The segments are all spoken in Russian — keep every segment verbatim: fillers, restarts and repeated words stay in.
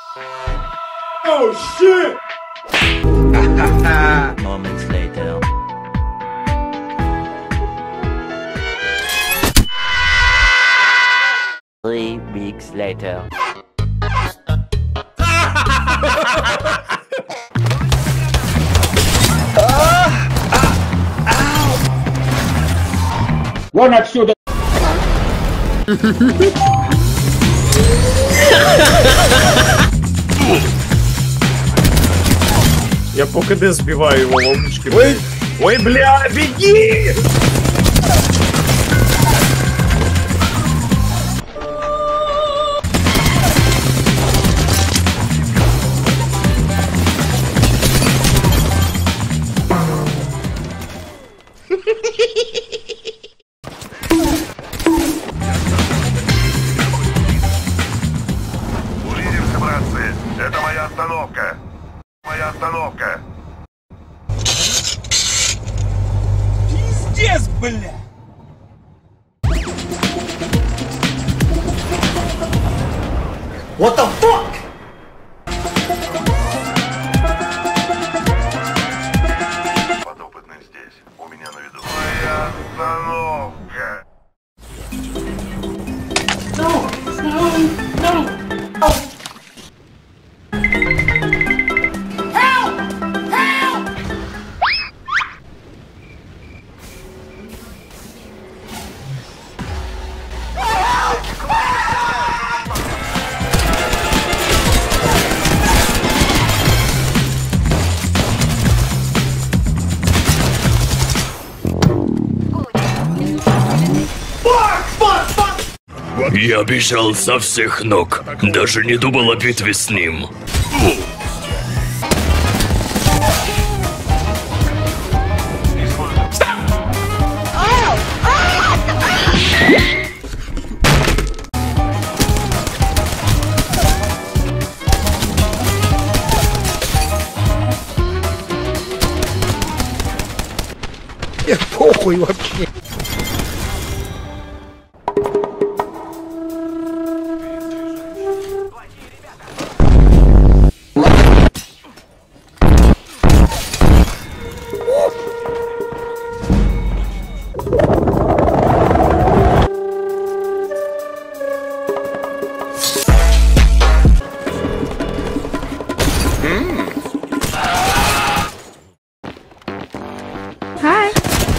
Oh shit! Moments later. Three weeks later. Вон отсюда! Я по КД сбиваю его ловушки. Ой, ой, бля, беги! Увидимся, братцы. Это моя остановка. Моя остановка. Пиздец, бля! What the fuck? Подопытный здесь. У меня на виду. Моя остановка. No, no, no. Oh. Я бежал со всех ног, даже не думал о битве с ним. Мне похуй вообще. Hi.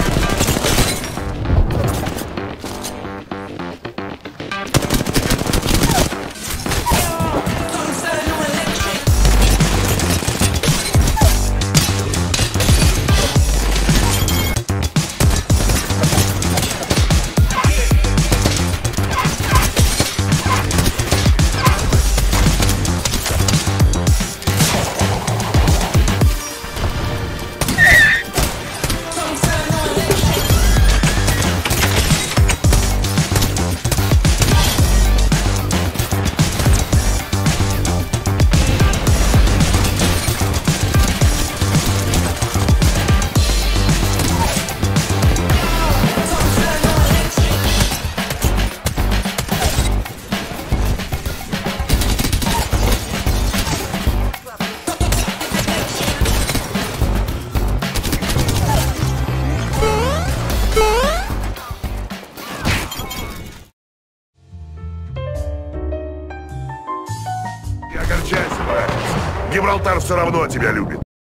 Не огорчайся, братец. Гибралтар все равно тебя любит.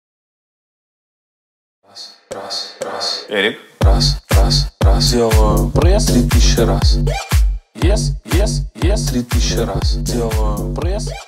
Раз, раз, раз. Эрик. Раз, раз, раз. Делаю пресс три тысячи раз. Yes, yes, yes, три тысячи раз. Делаю пресс.